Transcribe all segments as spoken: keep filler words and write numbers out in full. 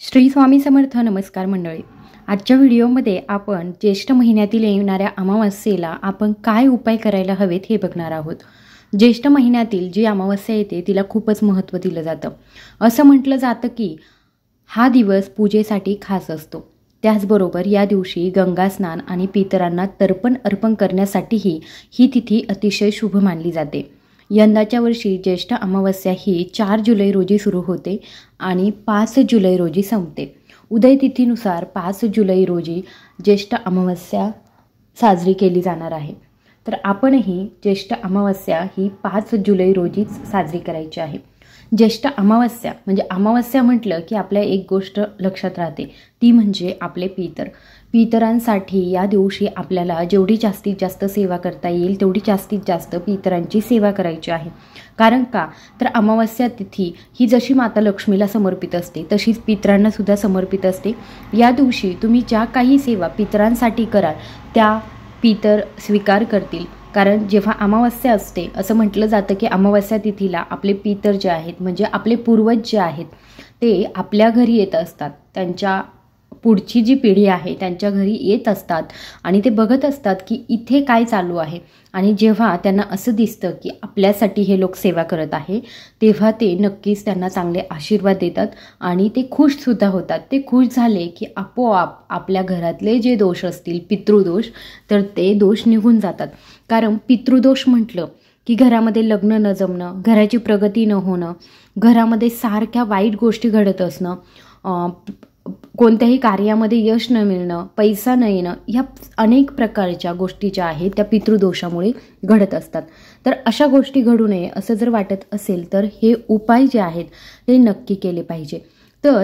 श्री स्वामी समर्थ. नमस्कार मंडळी. आजच्या व्हिडिओमध्ये आपण ज्येष्ठ महिन्यातील येणाऱ्या अमावस्येला आपण काय उपाय करायला हवेत हे बघणार आहोत. ज्येष्ठ महिन्यातील जी अमावस्या येते तिला खूपच महत्त्व दिलं जातं. असं म्हटलं जातं की हा दिवस पूजेसाठी खास असतो. त्याचबरोबर या दिवशी गंगा स्नान आणि पितरांना तर्पण अर्पण करण्यासाठीही ही तिथी अतिशय शुभ मानली जाते. यंदाच्या वर्षी ज्येष्ठ अमावस्या ही चार जुलै रोजी सुरू होते आणि पाच जुलै रोजी संपते. उदय तिथीनुसार पाच जुलै रोजी ज्येष्ठ अमावस्या साजरी केली जाणार आहे. तर आपणही ज्येष्ठ अमावस्या ही पाच जुलै रोजीच साजरी करायची आहे. ज्येष्ठ अमावस्या म्हणजे अमावस्या म्हटलं की आपल्या एक गोष्ट लक्षात राहते, ती म्हणजे आपले पितर. पितरांसाठी या दिवशी आपल्याला जेवढी जास्तीत जास्त सेवा करता येईल तेवढी जास्तीत जास्त पितरांची सेवा करायची आहे. कारण का तर अमावस्या तिथी ही जशी माता लक्ष्मीला समर्पित असते तशीच पितरांनासुद्धा समर्पित असते. या दिवशी तुम्ही ज्या काही सेवा पितरांसाठी कराल त्या पितर स्वीकार करतील. कारण जेव्हा अमावस्या असते असं म्हटलं जातं की अमावस्या तिथीला आपले पितर जे आहेत म्हणजे आपले पूर्वज जे आहेत ते आपल्या घरी येत असतात. त्यांच्या पुढची जी पिढी आहे त्यांच्या घरी येत असतात आणि ते बघत असतात की इथे काय चालू आहे. आणि जेव्हा त्यांना असं दिसतं की आपल्यासाठी हे लोक सेवा करत आहे तेव्हा ते नक्कीच त्यांना चांगले आशीर्वाद देतात आणि ते खुशसुद्धा होतात. ते खुश झाले की आपोआप आपल्या घरातले जे दोष असतील पितृदोष तर ते दोष निघून जातात. कारण पितृदोष म्हटलं की घरामध्ये लग्न न जमणं, घराची प्रगती न होणं, घरामध्ये सारख्या वाईट गोष्टी घडत असणं, कोणत्याही कार्यामध्ये यश न मिळणं, पैसा न येणं, ह्या अनेक प्रकारच्या गोष्टी ज्या आहेत त्या पितृदोषामुळे घडत असतात. तर अशा गोष्टी घडू नये असं जर वाटत असेल तर हे उपाय जे आहेत ते नक्की केले पाहिजे. तर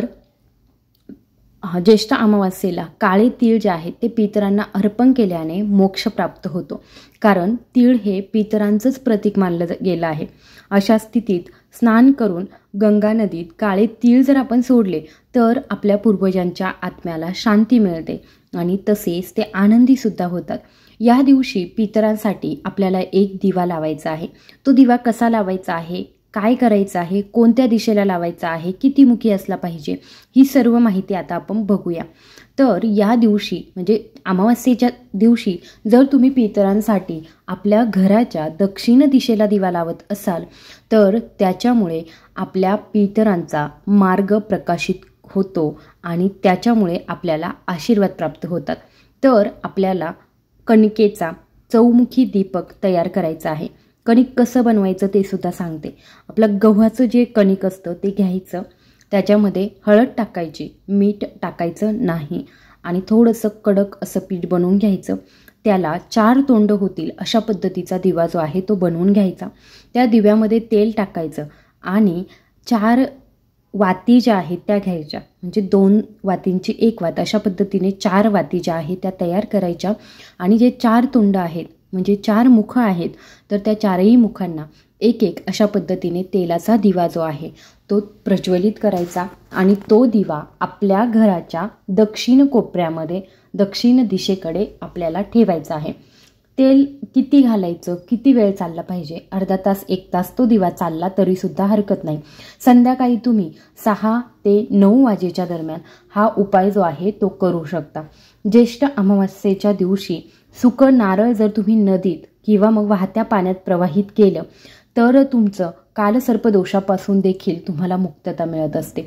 ज्येष्ठ अमावस्येला काळे तीळ जे आहेत ते पितरांना अर्पण केल्याने मोक्ष प्राप्त होतो. कारण तीळ हे पितरांचंच प्रतीक मानलं गेलं आहे. अशा स्थितीत स्नान करून गंगा नदीत काळे तीळ जर आपण सोडले तर आपल्या पूर्वजांच्या आत्म्याला शांती मिळते आणि तसेच ते आनंदीसुद्धा होतात. या दिवशी पितरांसाठी आपल्याला एक दिवा लावायचा आहे. तो दिवा कसा लावायचा आहे, काय करायचं आहे, कोणत्या दिशेला लावायचा आहे, किती मुखी असला पाहिजे, ही सर्व माहिती आता आपण बघूया. तर या दिवशी म्हणजे अमावस्येच्या दिवशी जर तुम्ही पितरांसाठी आपल्या घराच्या दक्षिण दिशेला दिवा लावत असाल तर त्याच्यामुळे आपल्या पितरांचा मार्ग प्रकाशित होतो आणि त्याच्यामुळे आपल्याला आशीर्वाद प्राप्त होतात. तर आपल्याला कणकेचा चौमुखी दीपक तयार करायचा आहे. कणिक कसं बनवायचं ते सुद्धा सांगते. आपलं गव्हाचं जे कणिक असतं ते घ्यायचं, त्याच्यामध्ये हळद टाकायची, मीठ टाकायचं नाही आणि थोडंसं कडक असं पीठ बनवून घ्यायचं. त्याला चार तोंड होतील अशा पद्धतीचा दिवा जो आहे तो बनवून घ्यायचा. त्या दिव्यामध्ये तेल टाकायचं आणि चार वाती ज्या आहेत त्या घ्यायच्या, म्हणजे दोन वातींची एक वात अशा पद्धतीने चार वाती ज्या आहेत त्या तयार करायच्या. आणि जे चार तोंड आहेत म्हणजे चार मुखं आहेत तर त्या चारही मुखांना एक एक अशा पद्धतीने तेलाचा दिवा जो आहे तो प्रज्वलित करायचा आणि तो दिवा आपल्या घराच्या दक्षिण कोपऱ्यामध्ये दक्षिण दिशेकडे आपल्याला ठेवायचा आहे. तेल किती घालायचं, किती वेळ चालला पाहिजे, अर्धा तास एक तास तो दिवा चालला तरीसुद्धा हरकत नाही. संध्याकाळी तुम्ही सहा ते नऊ वाजेच्या दरम्यान हा उपाय जो आहे तो करू शकता. ज्येष्ठ अमावस्येच्या दिवशी सुकं नारळ जर तुम्ही नदीत किंवा मग वाहत्या पाण्यात प्रवाहित केलं तर तुमचं कालसर्पदोषापासून देखील तुम्हाला मुक्तता मिळत असते.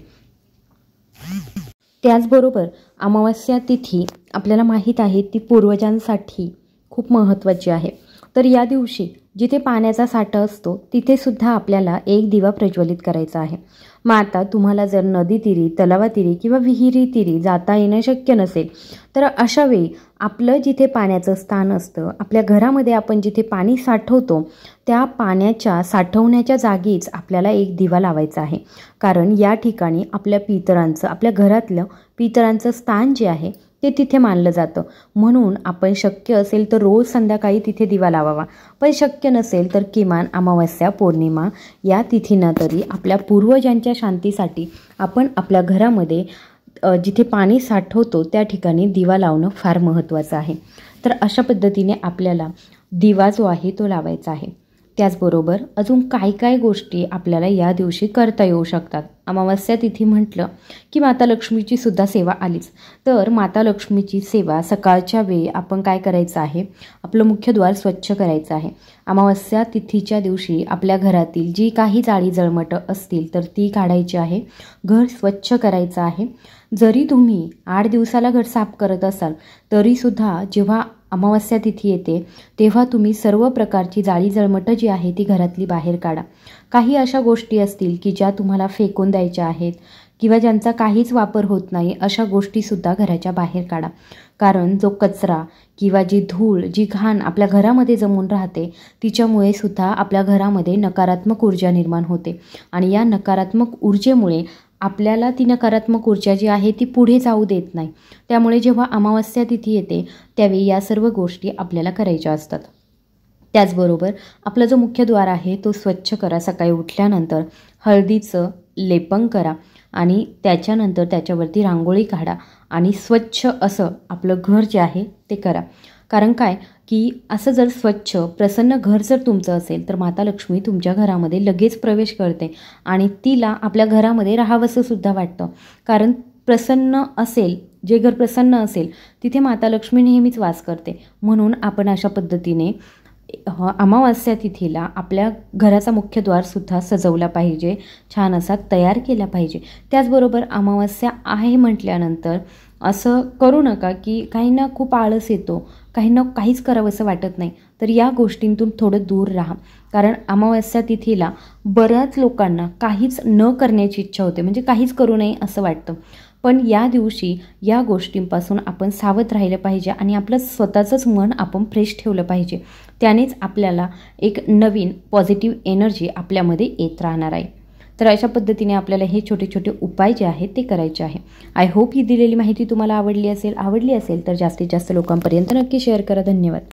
त्याचबरोबर अमावस्या तिथी आपल्याला माहीत आहे ती पूर्वजांसाठी खूप महत्त्वाची आहे. तर या दिवशी जिथे पाण्याचा साठा असतो तिथे सुद्धा आपल्याला एक दिवा प्रज्वलित करायचा आहे. मग आता तुम्हाला जर नदी तीरी, तलावातीरी किंवा विहिरी तीरी जाता येणं शक्य नसेल तर अशा वेळी आपलं जिथे पाण्याचं स्थान असतं, आपल्या घरामध्ये आपण जिथे पाणी साठवतो त्या पाण्याच्या साठवण्याच्या जागीच आपल्याला एक दिवा लावायचा आहे. कारण या ठिकाणी आपल्या पितरांचं, आपल्या घरातलं पितरांचं स्थान जे आहे ते तिथे मानलं जातं. म्हणून आपण शक्य असेल तर रोज संध्याकाळी तिथे दिवा लावावा, पण शक्य नसेल तर किमान अमावस्या, पौर्णिमा या तिथींना तरी आपल्या पूर्वजांच्या शांतीसाठी आपण आपल्या घरामध्ये जिथे पाणी साठवतो त्या ठिकाणी दिवा लावणं फार महत्त्वाचं आहे. तर अशा पद्धतीने आपल्याला दिवा जो आहे तो लावायचा आहे. त्याचबरोबर अजून काय काय गोष्टी आपल्याला या दिवशी करता येऊ शकतात. अमावस्या तिथी म्हटलं की माता लक्ष्मीची सुद्धा सेवा आलीच. तर माता लक्ष्मीची सेवा सकाळच्या वेळी आपण काय करायचं आहे, आपलं मुख्य द्वार स्वच्छ करायचं आहे. अमावस्या तिथीच्या दिवशी आपल्या घरातील जी काही जाळी जळमटं असतील तर ती काढायची आहे. घर स्वच्छ करायचं आहे. जरी तुम्ही आठ दिवसाला घर साफ करत असाल तरीसुद्धा जेव्हा अमावस्या तिथी येते तेव्हा तुम्ही सर्व प्रकारची जाळी जळमटं जी आहे ती घरातली बाहेर काढा. काही अशा गोष्टी असतील की ज्या तुम्हाला फेकून द्यायच्या आहेत किंवा ज्यांचा काहीच वापर होत नाही अशा गोष्टीसुद्धा घराच्या बाहेर काढा. कारण जो कचरा किंवा जी धूळ जी घाण आपल्या घरामध्ये जमून राहते तिच्यामुळे सुद्धा आपल्या घरामध्ये नकारात्मक ऊर्जा निर्माण होते आणि या नकारात्मक ऊर्जेमुळे आपल्याला ती नकारात्मक ऊर्जा जी आहे ती पुढे जाऊ देत नाही. त्यामुळे जेव्हा अमावस्या तिथी येते त्यावेळी या सर्व गोष्टी आपल्याला करायच्या असतात. त्याचबरोबर आपला जो मुख्य द्वार आहे तो स्वच्छ करा. सकाळी उठल्यानंतर हळदीचं लेपन करा आणि त्याच्यानंतर त्याच्यावरती रांगोळी काढा आणि स्वच्छ असं आपलं घर जे आहे ते करा. कारण काय की असं जर स्वच्छ प्रसन्न घर जर तुमचं असेल तर माता लक्ष्मी तुमच्या घरामध्ये लगेच प्रवेश करते आणि तिला आपल्या घरामध्ये राहावंसं सुद्धा वाटतं. कारण प्रसन्न असेल, जे घर प्रसन्न असेल तिथे माता लक्ष्मी नेहमीच वास करते. म्हणून आपण अशा पद्धतीने अमावस्या तिथीला आपल्या घराचा मुख्य द्वारसुद्धा सजवला पाहिजे, छान असा तयार केला पाहिजे. त्याचबरोबर अमावस्या आहे म्हटल्यानंतर असं करू नका की काहींना खूप आळस येतो, काहींना काहीच करावंसं वाटत नाही, तर या गोष्टींतून थोडं दूर राहा. कारण अमावस्या तिथीला बऱ्याच लोकांना काहीच न करण्याची इच्छा होते, म्हणजे काहीच करू नये असं वाटतं. पण या दिवशी या गोष्टींपासून आपण सावध राहिलं पाहिजे आणि आपलं स्वतःचंच मन आपण फ्रेश ठेवलं पाहिजे. त्यानेच आपल्याला एक नवीन पॉझिटिव्ह एनर्जी आपल्यामध्ये येत राहणार आहे. तर अशा पद्धतीने आपल्याला हे छोटे छोटे उपाय जे आहेत ते करायचे आहे. आय होप ही दिलेली माहिती तुम्हाला आवडली असेल आवडली असेल तर जास्तीत जास्त लोकांपर्यंत नक्की शेअर करा. धन्यवाद.